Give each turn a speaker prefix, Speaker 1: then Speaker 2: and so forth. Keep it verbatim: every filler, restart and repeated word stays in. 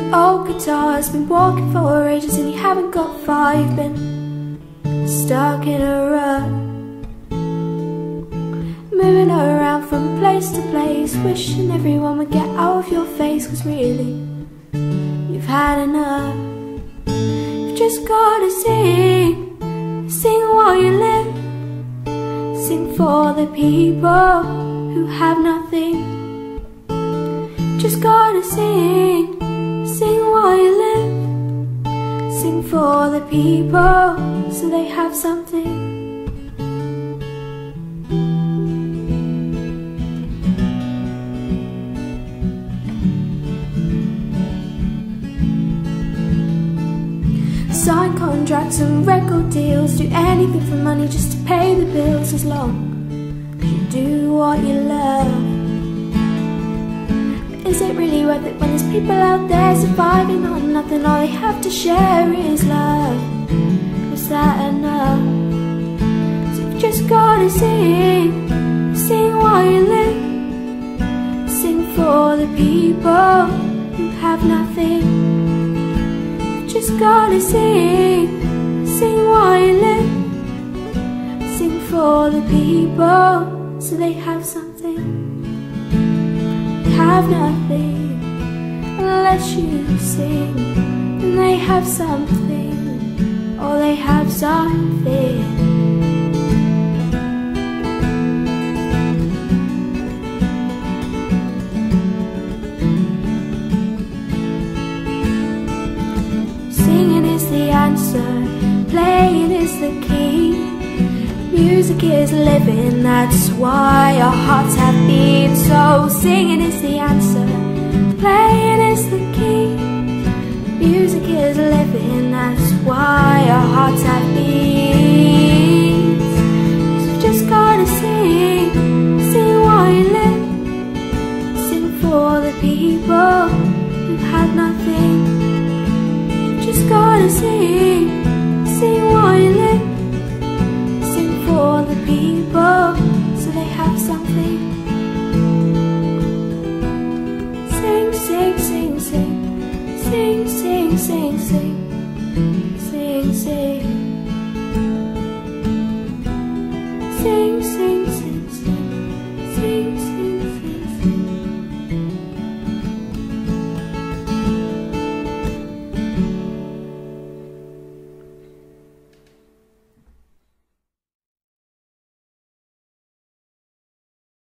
Speaker 1: old guitars, been walking for ages and you haven't got far. You've been stuck in a rut, moving around from place to place, wishing everyone would get out of your face. Cause really, you've had enough. You've just gotta sing, sing while you live. Sing for the people who have nothing. Just gotta sing, sing while you live. Sing for the people so they have something. Sign contracts and record deals, do anything for money just to pay the bills, as long as you do what you love. But is it really worth it when there's people out there surviving on nothing? All they have to share is love. Is that enough? So you've just gotta sing, sing while you live. Sing for the people who have nothing. Just gotta sing, sing while you live. Sing for the people so they have something. They have nothing unless you sing, and they have something, or they have something. The answer, playing is the key. Music is living, that's why our hearts have beat. So singing is the answer, playing is the key. Music is living, that's why our hearts have beat. So you've just gotta sing, sing while you live. Sing for the people who have nothing. Just gotta sing, sing while you live. Sing for the people so they have something.